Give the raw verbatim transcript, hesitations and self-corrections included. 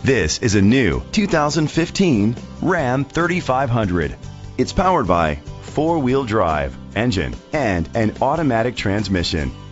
This is a new two thousand fifteen Ram thirty-five hundred. It's powered by four-wheel drive engine and an automatic transmission.